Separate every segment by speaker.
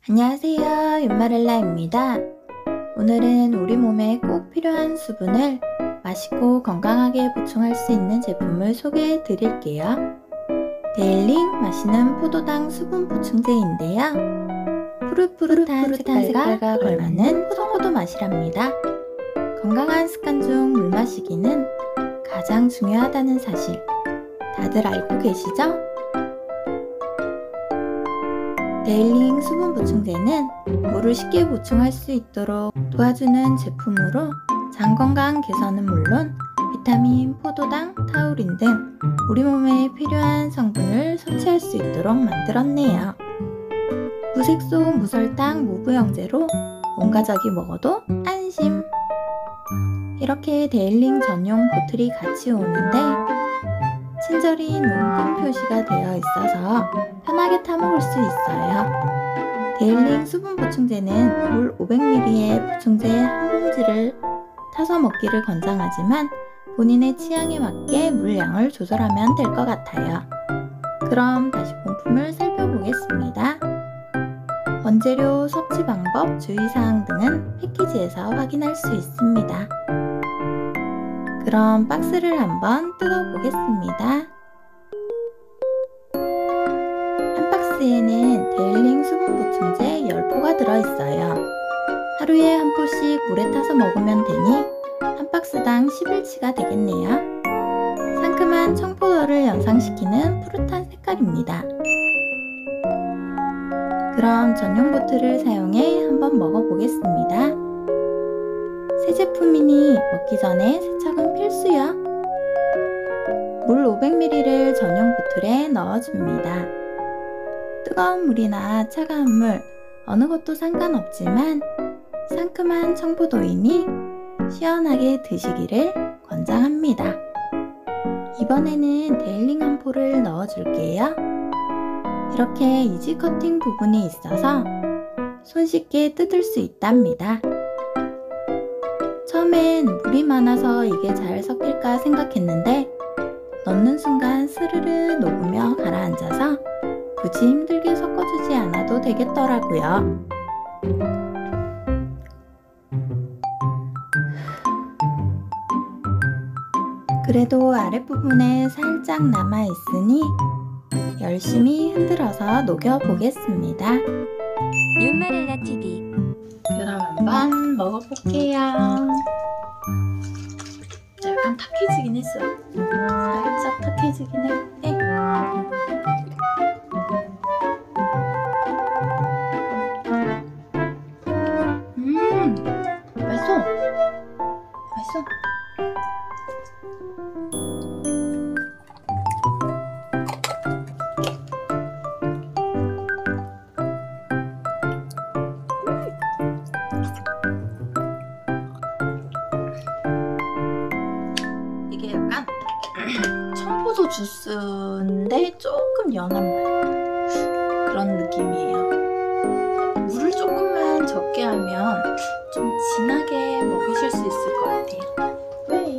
Speaker 1: 안녕하세요, 윤마렐라입니다. 오늘은 우리 몸에 꼭 필요한 수분을 맛있고 건강하게 보충할 수 있는 제품을 소개해 드릴게요. 데일링 맛있는 포도당 수분 보충제인데요. 푸릇푸릇한 색깔과 걸맞는 포도 맛이랍니다. 건강한 습관 중 물 마시기는 가장 중요하다는 사실 다들 알고 계시죠? 데일링 수분 보충제는 물을 쉽게 보충할 수 있도록 도와주는 제품으로 장 건강 개선은 물론 비타민, 포도당, 타우린 등 우리 몸에 필요한 성분을 섭취할 수 있도록 만들었네요. 무색소, 무설탕, 무부영제로 온 가족이 먹어도 안심! 이렇게 데일링 전용 보틀이 같이 오는데 친절히 농금 표시가 되어 있어서 편하게 타먹을 수 있어요. 데일링 수분 보충제는 물 500ml의 보충제 한 봉지를 타서 먹기를 권장하지만 본인의 취향에 맞게 물량을 조절하면 될 것 같아요. 그럼 다시 본품을 살펴보겠습니다. 원재료, 섭취 방법, 주의사항 등은 패키지에서 확인할 수 있습니다. 그럼 박스를 한번 뜯어보겠습니다. 한 박스에는 데일링 수분 보충제 10포가 들어있어요. 하루에 한 포씩 물에 타서 먹으면 되니 한 박스당 10일치가 되겠네요. 상큼한 청포도를 연상시키는 푸릇한 색깔입니다. 그럼 전용 보틀을 사용해 한번 먹어보겠습니다. 새 제품이니 먹기 전에 세척은 필수요. 물 500ml를 전용 보틀에 넣어줍니다. 뜨거운 물이나 차가운 물 어느 것도 상관없지만 상큼한 청포도이니 시원하게 드시기를 권장합니다. 이번에는 데일링 한 포를 넣어줄게요. 이렇게 이지 커팅 부분이 있어서 손쉽게 뜯을 수 있답니다. 처음엔 물이 많아서 이게 잘 섞일까 생각했는데 넣는 순간 스르르 녹으며 가라앉아서 굳이 힘들게 섞어주지 않아도 되겠더라고요. 그래도 아랫부분에 살짝 남아있으니 열심히 흔들어서 녹여보겠습니다.
Speaker 2: 윤마렐라TV
Speaker 1: 그럼 한번 먹어볼게요. 약간 탁해지긴 했어요. 살짝 탁해지긴 했는데 맛있어. 맛있어. 이게 약간 청포도 주스인데 조금 연한 맛 그런 느낌이에요. 물을 조금만 적게 하면 좀 진하게 먹으실 수 있을 것 같아요. 왜?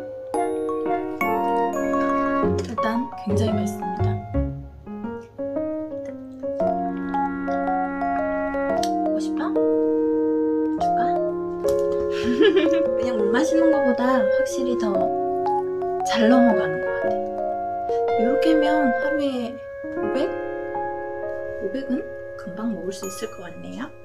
Speaker 1: 일단 굉장히 맛있습니다. 먹고 싶어? 줄까? 그냥 물 마시는 것보다 확실히 더 잘 넘어가는 것 같아요. 이렇게 하면 하루에 500? 500은 금방 먹을 수 있을 것 같네요.